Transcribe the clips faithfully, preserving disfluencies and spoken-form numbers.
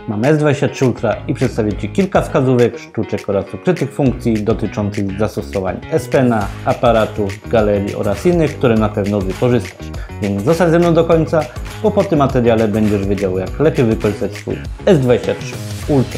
Mam S dwadzieścia trzy Ultra i przedstawię Ci kilka wskazówek, sztuczek oraz ukrytych funkcji dotyczących zastosowań S Pena, aparatu, galerii oraz innych, które na pewno wykorzystasz. Więc zostań ze mną do końca, bo po tym materiale będziesz wiedział, jak lepiej wykorzystać swój S dwadzieścia trzy Ultra.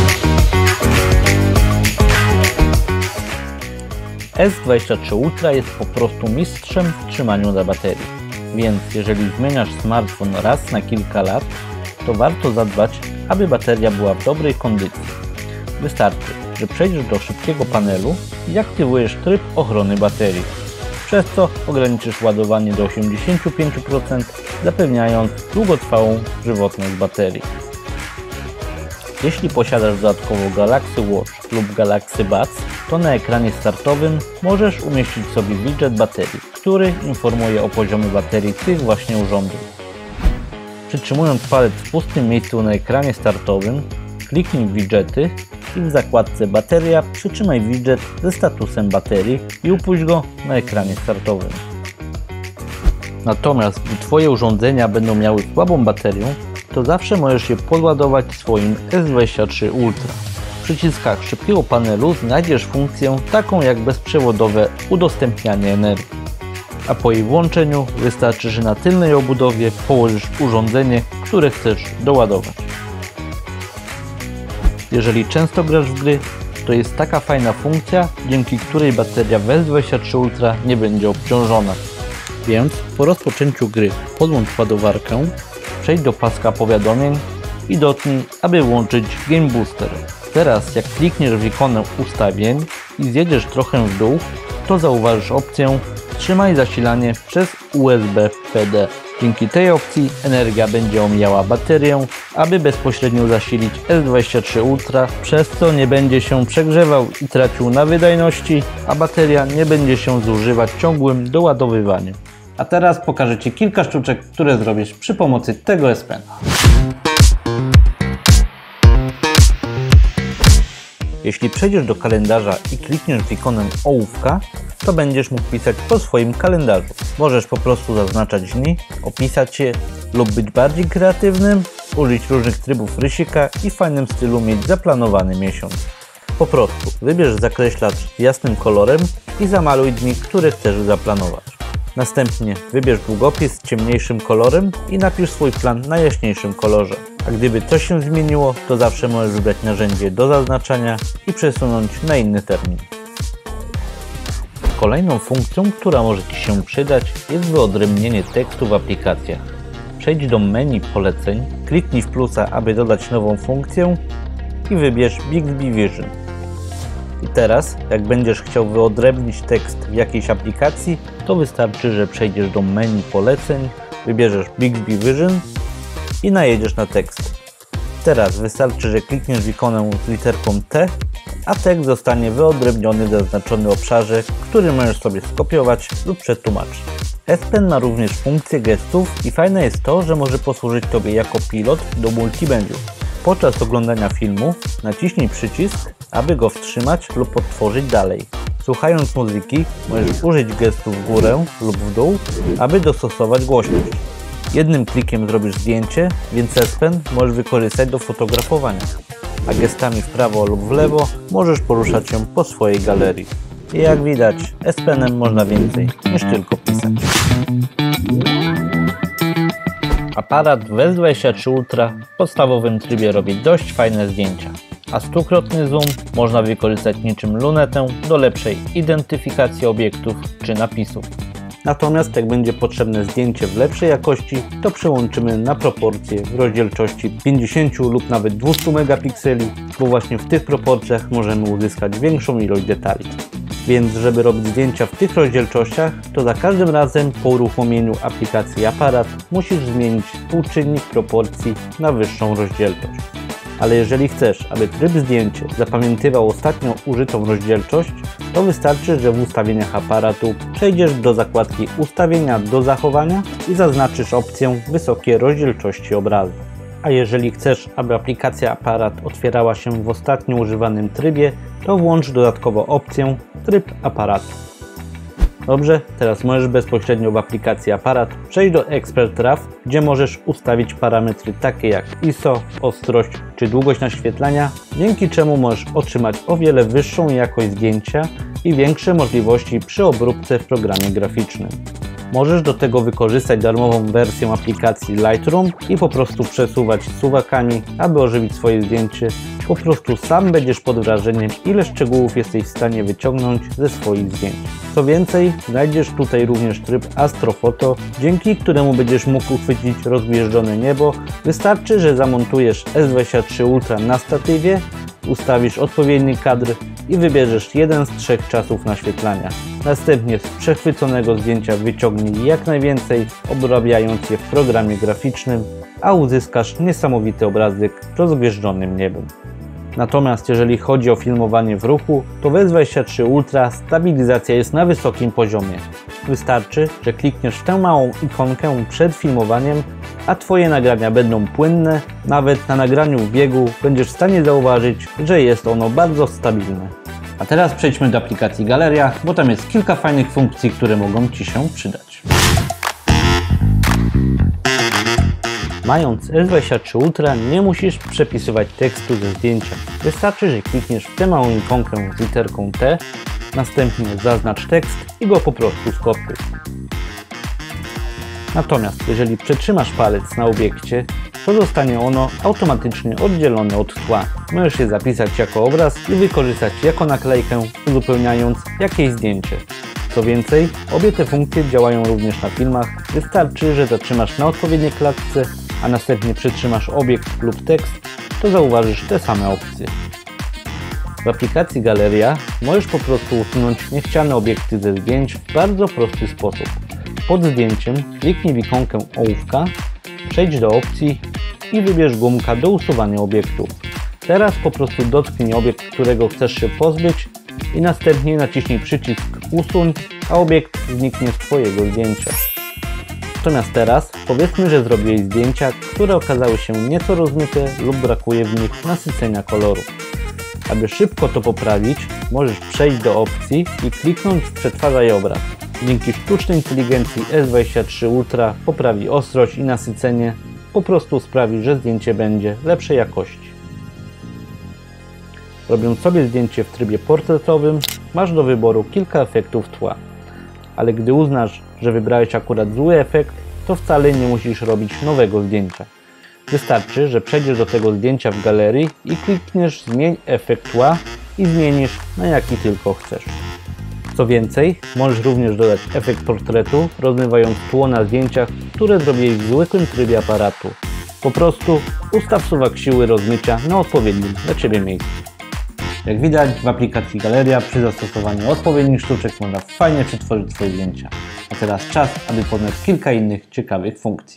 S dwadzieścia trzy Ultra jest po prostu mistrzem w trzymaniu na baterii, więc jeżeli zmieniasz smartfon raz na kilka lat, to warto zadbać, aby bateria była w dobrej kondycji. Wystarczy, że przejdziesz do szybkiego panelu i aktywujesz tryb ochrony baterii, przez co ograniczysz ładowanie do osiemdziesięciu pięciu procent, zapewniając długotrwałą żywotność baterii. Jeśli posiadasz dodatkowo Galaxy Watch lub Galaxy Buds, to na ekranie startowym możesz umieścić sobie widget baterii, który informuje o poziomie baterii tych właśnie urządzeń. Przytrzymując palec w pustym miejscu na ekranie startowym, kliknij w widgety i w zakładce Bateria przytrzymaj widget ze statusem baterii i upuść go na ekranie startowym. Natomiast gdy Twoje urządzenia będą miały słabą baterię, to zawsze możesz je podładować swoim S dwadzieścia trzy Ultra. W przyciskach szybkiego panelu znajdziesz funkcję taką jak bezprzewodowe udostępnianie energii. A po jej włączeniu wystarczy, że na tylnej obudowie położysz urządzenie, które chcesz doładować. Jeżeli często grasz w gry, to jest taka fajna funkcja, dzięki której bateria w S dwadzieścia trzy Ultra nie będzie obciążona. Więc po rozpoczęciu gry podłącz ładowarkę, przejdź do paska powiadomień i dotknij, aby włączyć Game Booster. Teraz jak klikniesz w ikonę ustawień i zjedziesz trochę w dół, to zauważysz opcję Wstrzymaj zasilanie przez U S B P D. Dzięki tej opcji energia będzie omijała baterię, aby bezpośrednio zasilić S dwadzieścia trzy Ultra, przez co nie będzie się przegrzewał i tracił na wydajności, a bateria nie będzie się zużywać w ciągłym doładowywaniu. A teraz pokażę Ci kilka sztuczek, które zrobisz przy pomocy tego S Pena. Jeśli przejdziesz do kalendarza i klikniesz w ikonę ołówka, to będziesz mógł pisać po swoim kalendarzu. Możesz po prostu zaznaczać dni, opisać je lub być bardziej kreatywnym, użyć różnych trybów rysika i w fajnym stylu mieć zaplanowany miesiąc. Po prostu wybierz zakreślacz z jasnym kolorem i zamaluj dni, które chcesz zaplanować. Następnie wybierz długopis z ciemniejszym kolorem i napisz swój plan na jaśniejszym kolorze. A gdyby coś się zmieniło, to zawsze możesz wybrać narzędzie do zaznaczania i przesunąć na inny termin. Kolejną funkcją, która może Ci się przydać, jest wyodrębnienie tekstu w aplikacjach. Przejdź do menu poleceń, kliknij w plusa, aby dodać nową funkcję i wybierz Bixby Vision. I teraz, jak będziesz chciał wyodrębnić tekst w jakiejś aplikacji, to wystarczy, że przejdziesz do menu poleceń, wybierzesz Bixby Vision i najedziesz na tekst. Teraz wystarczy, że klikniesz w ikonę z literką T, a tekst zostanie wyodrębniony w zaznaczonym obszarze, który możesz sobie skopiować lub przetłumaczyć. S Pen ma również funkcję gestów i fajne jest to, że może posłużyć Tobie jako pilot do multimediów. Podczas oglądania filmu naciśnij przycisk, aby go wstrzymać lub odtworzyć dalej. Słuchając muzyki możesz użyć gestu w górę lub w dół, aby dostosować głośność. Jednym klikiem zrobisz zdjęcie, więc S Pen możesz wykorzystać do fotografowania, a gestami w prawo lub w lewo możesz poruszać się po swojej galerii. I jak widać, S Penem można więcej niż tylko pisać. Aparat w S dwadzieścia trzy Ultra w podstawowym trybie robi dość fajne zdjęcia, a stukrotny zoom można wykorzystać niczym lunetę do lepszej identyfikacji obiektów czy napisów. Natomiast jak będzie potrzebne zdjęcie w lepszej jakości, to przełączymy na proporcje w rozdzielczości pięćdziesięciu lub nawet dwustu megapikseli, bo właśnie w tych proporcjach możemy uzyskać większą ilość detali. Więc żeby robić zdjęcia w tych rozdzielczościach, to za każdym razem po uruchomieniu aplikacji Aparat musisz zmienić współczynnik proporcji na wyższą rozdzielczość. Ale jeżeli chcesz, aby tryb zdjęcie zapamiętywał ostatnio użytą rozdzielczość, to wystarczy, że w ustawieniach aparatu przejdziesz do zakładki Ustawienia do zachowania i zaznaczysz opcję Wysokie rozdzielczości obrazu. A jeżeli chcesz, aby aplikacja Aparat otwierała się w ostatnio używanym trybie, to włącz dodatkowo opcję Tryb aparatu. Dobrze, teraz możesz bezpośrednio w aplikacji Aparat przejść do Expert R A W, gdzie możesz ustawić parametry takie jak I S O, ostrość czy długość naświetlania, dzięki czemu możesz otrzymać o wiele wyższą jakość zdjęcia i większe możliwości przy obróbce w programie graficznym. Możesz do tego wykorzystać darmową wersję aplikacji Lightroom i po prostu przesuwać suwakami, aby ożywić swoje zdjęcie. Po prostu sam będziesz pod wrażeniem, ile szczegółów jesteś w stanie wyciągnąć ze swoich zdjęć. Co więcej, znajdziesz tutaj również tryb Astrofoto, dzięki któremu będziesz mógł uchwycić rozgwieżdżone niebo. Wystarczy, że zamontujesz S dwadzieścia trzy Ultra na statywie, ustawisz odpowiedni kadr i wybierzesz jeden z trzech czasów naświetlania. Następnie z przechwyconego zdjęcia wyciągnij jak najwięcej, obrabiając je w programie graficznym, a uzyskasz niesamowity obrazek z rozgwieżdżonym niebem. Natomiast jeżeli chodzi o filmowanie w ruchu, to w S dwadzieścia trzy Ultra stabilizacja jest na wysokim poziomie. Wystarczy, że klikniesz w tę małą ikonkę przed filmowaniem, a Twoje nagrania będą płynne. Nawet na nagraniu w biegu będziesz w stanie zauważyć, że jest ono bardzo stabilne. A teraz przejdźmy do aplikacji Galeria, bo tam jest kilka fajnych funkcji, które mogą Ci się przydać. Mając S dwadzieścia trzy Ultra nie musisz przepisywać tekstu ze zdjęcia. Wystarczy, że klikniesz w tę małą ikonkę z literką T, następnie zaznacz tekst i go po prostu skopiuj. Natomiast jeżeli przytrzymasz palec na obiekcie, to zostanie ono automatycznie oddzielone od tła. Możesz je zapisać jako obraz i wykorzystać jako naklejkę, uzupełniając jakieś zdjęcie. Co więcej, obie te funkcje działają również na filmach. Wystarczy, że zatrzymasz na odpowiedniej klatce, a następnie przytrzymasz obiekt lub tekst, to zauważysz te same opcje. W aplikacji Galeria możesz po prostu usunąć niechciane obiekty ze zdjęć w bardzo prosty sposób. Pod zdjęciem kliknij w ikonkę ołówka, przejdź do opcji i wybierz gumka do usuwania obiektów. Teraz po prostu dotknij obiekt, którego chcesz się pozbyć i następnie naciśnij przycisk usuń, a obiekt zniknie z Twojego zdjęcia. Natomiast teraz powiedzmy, że zrobiłeś zdjęcia, które okazały się nieco rozmyte lub brakuje w nich nasycenia koloru. Aby szybko to poprawić, możesz przejść do opcji i kliknąć w Przetwarzaj obraz. Dzięki sztucznej inteligencji S dwadzieścia trzy Ultra poprawi ostrość i nasycenie, po prostu sprawi, że zdjęcie będzie lepszej jakości. Robiąc sobie zdjęcie w trybie portretowym, masz do wyboru kilka efektów tła. Ale gdy uznasz, że wybrałeś akurat zły efekt, to wcale nie musisz robić nowego zdjęcia. Wystarczy, że przejdziesz do tego zdjęcia w galerii i klikniesz Zmień efekt tła i zmienisz na jaki tylko chcesz. Co więcej, możesz również dodać efekt portretu, rozmywając tło na zdjęciach, które zrobiłeś w zwykłym trybie aparatu. Po prostu ustaw suwak siły rozmycia na odpowiednim dla Ciebie miejscu. Jak widać, w aplikacji Galeria przy zastosowaniu odpowiednich sztuczek można fajnie przetworzyć Twoje zdjęcia. A teraz czas, aby poznać kilka innych ciekawych funkcji.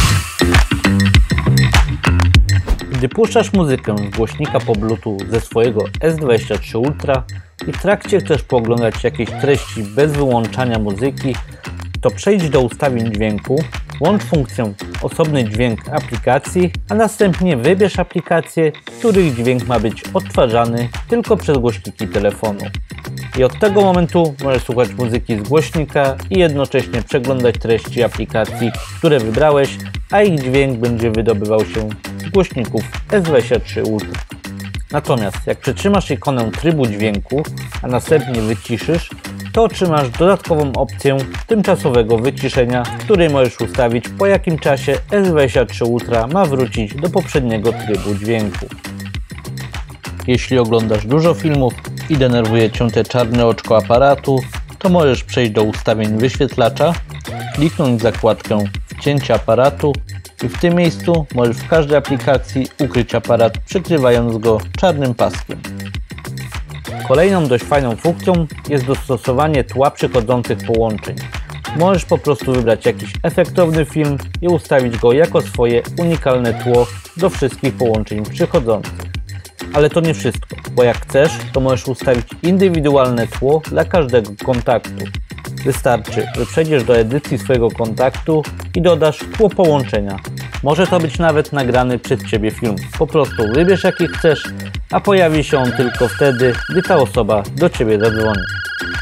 Gdy puszczasz muzykę z głośnika po Bluetooth ze swojego S dwadzieścia trzy Ultra i w trakcie chcesz pooglądać jakieś treści bez wyłączania muzyki, to przejdź do ustawień dźwięku, włącz funkcję Osobny dźwięk aplikacji, a następnie wybierz aplikacje, których dźwięk ma być odtwarzany tylko przez głośniki telefonu. I od tego momentu możesz słuchać muzyki z głośnika i jednocześnie przeglądać treści aplikacji, które wybrałeś, a ich dźwięk będzie wydobywał się z głośników S dwadzieścia trzy Ultra. Natomiast jak przytrzymasz ikonę trybu dźwięku, a następnie wyciszysz, to otrzymasz dodatkową opcję tymczasowego wyciszenia, który możesz ustawić, po jakim czasie S dwadzieścia trzy Ultra ma wrócić do poprzedniego trybu dźwięku. Jeśli oglądasz dużo filmów i denerwuje Cię te czarne oczko aparatu, to możesz przejść do ustawień wyświetlacza, kliknąć w zakładkę Wcięcie aparatu i w tym miejscu możesz w każdej aplikacji ukryć aparat, przykrywając go czarnym paskiem. Kolejną dość fajną funkcją jest dostosowanie tła przychodzących połączeń. Możesz po prostu wybrać jakiś efektowny film i ustawić go jako swoje unikalne tło do wszystkich połączeń przychodzących. Ale to nie wszystko, bo jak chcesz, to możesz ustawić indywidualne tło dla każdego kontaktu. Wystarczy, że przejdziesz do edycji swojego kontaktu i dodasz tło połączenia. Może to być nawet nagrany przez Ciebie film. Po prostu wybierz jaki chcesz, a pojawi się on tylko wtedy, gdy ta osoba do Ciebie zadzwoni.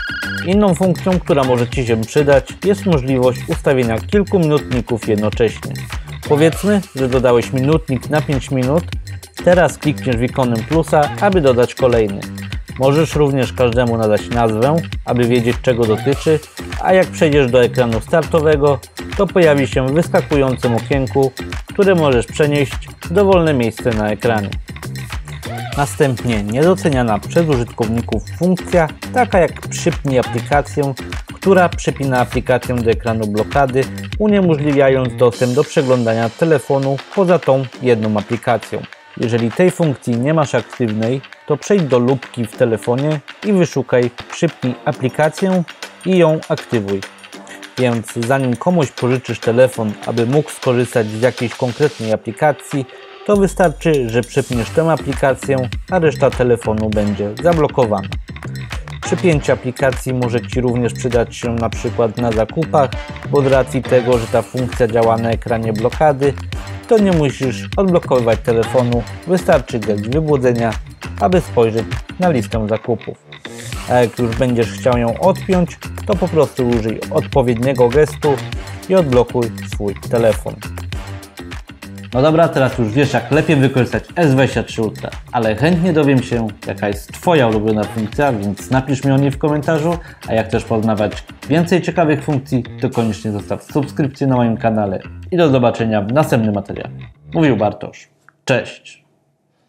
Inną funkcją, która może Ci się przydać, jest możliwość ustawienia kilku minutników jednocześnie. Powiedzmy, że dodałeś minutnik na pięć minut, teraz klikniesz w ikonę plusa, aby dodać kolejny. Możesz również każdemu nadać nazwę, aby wiedzieć, czego dotyczy, a jak przejdziesz do ekranu startowego, to pojawi się w wyskakującym okienku, które możesz przenieść w dowolne miejsce na ekranie. Następnie niedoceniana przez użytkowników funkcja, taka jak przypnij aplikację, która przypina aplikację do ekranu blokady, uniemożliwiając dostęp do przeglądania telefonu poza tą jedną aplikacją. Jeżeli tej funkcji nie masz aktywnej, to przejdź do lupki w telefonie i wyszukaj przypnij aplikację i ją aktywuj. Więc zanim komuś pożyczysz telefon, aby mógł skorzystać z jakiejś konkretnej aplikacji, to wystarczy, że przypniesz tę aplikację, a reszta telefonu będzie zablokowana. Przypięcie aplikacji może Ci również przydać się na przykład na zakupach, bo z racji tego, że ta funkcja działa na ekranie blokady, to nie musisz odblokowywać telefonu, wystarczy gest wybudzenia, aby spojrzeć na listę zakupów. A jak już będziesz chciał ją odpiąć, to po prostu użyj odpowiedniego gestu i odblokuj swój telefon. No dobra, teraz już wiesz, jak lepiej wykorzystać S dwadzieścia trzy Ultra, ale chętnie dowiem się, jaka jest Twoja ulubiona funkcja, więc napisz mi o niej w komentarzu, a jak chcesz poznawać więcej ciekawych funkcji, to koniecznie zostaw subskrypcję na moim kanale i do zobaczenia w następnym materiale. Mówił Bartosz. Cześć!